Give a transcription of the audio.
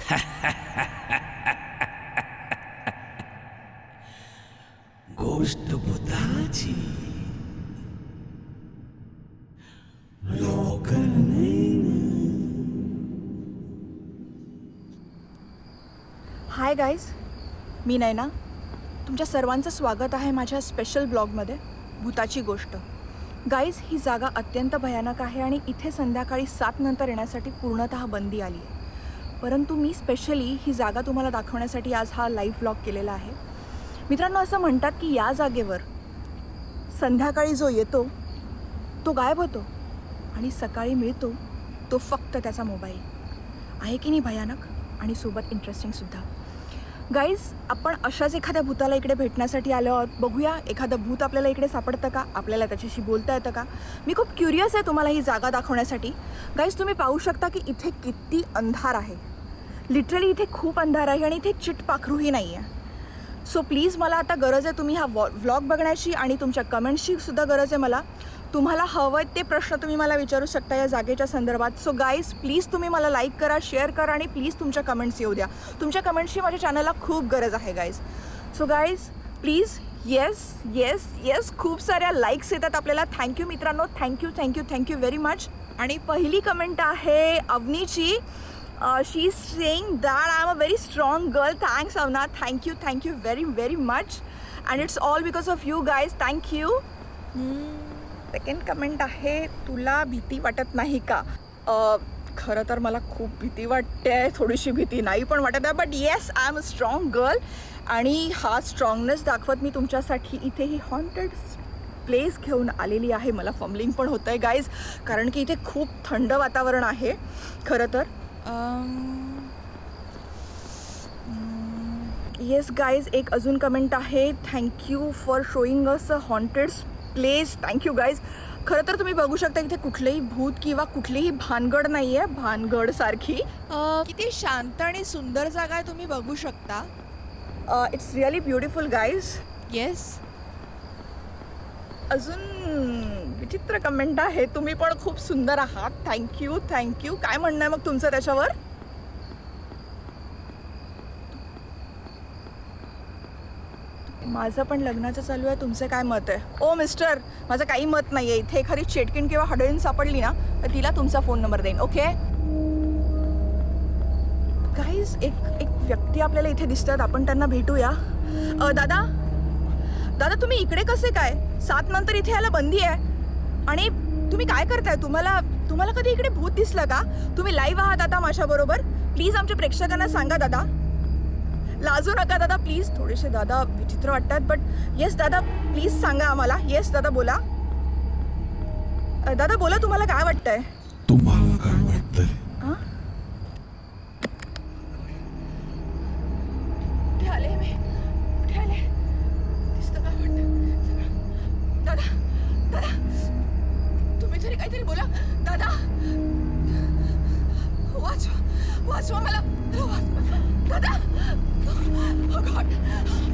गोष्ट भूताची लवकर नाही. हाय गाईज, मी नैना. तुमच्या सर्वांचं स्वागत आहे माझ्या स्पेशल ब्लॉगमध्ये भूताची गोष्ट. गाईज, ही जागा अत्यंत भयानक आहे आणि इथे संध्याकाळी 7 नंतर येण्यासाठी पूर्णतः बंदी आली आहे. परंतु मी स्पेशली ही जागा तुम्हाला दाखवण्यासाठी आज हा लाईव्ह ब्लॉग केलेला आहे. मित्रांनो, असं म्हणतात की या जागेवर संध्याकाळी जो येतो तो गायब होतो आणि सकाळी मिळतो तो फक्त त्याचा मोबाईल. आहे की नाही भयानक आणि सोबत इंटरेस्टिंगसुद्धा. गाईज, आपण अशाच एखाद्या भूताला इकडे भेटण्यासाठी आलो आहोत. बघूया एखादं भूत आपल्याला इकडे सापडतं का, आपल्याला त्याच्याशी बोलता येतं का. मी खूप क्युरियस आहे तुम्हाला ही जागा दाखवण्यासाठी. गाईज, तुम्ही पाहू शकता की इथे किती अंधार आहे. लिटरली इथे खूप अंधार आहे आणि इथे चिटपाखरूही नाही आहे. सो प्लीज, मला आता गरज आहे तुम्ही हा व्लॉग बघण्याची आणि तुमच्या कमेंट्सची सुद्धा गरज आहे मला. तुम्हाला हवं ते प्रश्न तुम्ही मला विचारू शकता या जागेच्या संदर्भात. सो गाईज, प्लीज तुम्ही मला लाईक करा, शेअर करा आणि प्लीज तुमच्या कमेंट्स येऊ द्या. तुमच्या कमेंट्सची माझ्या चॅनलला खूप गरज आहे guys. So guys, please, yes yes yes, खूप साऱ्या लाईक्स येतात आपल्याला. थँक्यू मित्रांनो, thank you thank you thank you very much. आणि पहिली कमेंट आहे अवनीची. She is saying that I am a very strong girl. Thanks Avana, thank you very very much. And it's all because of you guys. Thank you. Second comment आहे, तुला भीती वाटत नाही का? खरं तर मला खूप भीती वाटते. थोडीशी भीती नाही पण वाटत आहे, but yes, I am a strong girl. आणि हा स्ट्रॉंगनेस दाखवत मी तुमच्यासाठी इथे ही हॉन्टेड प्लेस घेऊन आलेली आहे. मला फमलिंग पण होतं आहे गाईज, कारण की इथे खूप थंड वातावरण आहे खरं तर. येस गाईज, एक अजून कमेंट आहे, thank you for showing us a haunted place. Thank you guys. खरं तर तुम्ही बघू शकता इथे कुठलेही भूत किंवा कुठलीही भानगड नाही आहे, भानगड सारखी. किती शांत आणि सुंदर जागा आहे, तुम्ही बघू शकता. It's really beautiful guys. Yes. अजून विचित्र कमेंट आहे, तुम्ही पण खूप सुंदर आहात. थँक्यू. काय म्हणणं आहे मग तुमचं त्याच्यावर? माझं पण लग्नाचं चालू आहे, तुमचं काय मत आहे? ओ मिस्टर, माझं काही मत नाही आहे. इथे एखादी चेटकिन किंवा हडळीण सापडली ना तर तिला तुमचा फोन नंबर देईन. ओके गाईज, एक व्यक्ती आपल्याला इथे दिसतात, आपण त्यांना भेटूया. दादा तुम्ही इकडे कसे काय? 7 नंतर इथे यायला बंदी आहे आणि तुम्ही काय करताय? तुम्हाला कधी इकडे भूत दिसलं का? तुम्ही लाईव्ह आहात आता माझ्याबरोबर. प्लीज आमच्या प्रेक्षकांना सांगा दादा. लाजू नका दादा, प्लीज. थोडेसे दादा विचित्र वाटतात, बट येस दादा, प्लीज सांगा आम्हाला. येस दादा, बोला. दादा बोला, तुम्हाला काय वाटतंय? तुम्हाला काय वाटतंय? कुठे आले मी? कुठे आले? दिसतं काय वाटतं? दादा तुम्ही तरी काहीतरी बोला. दादा वाचवा मला. दादा, oh God.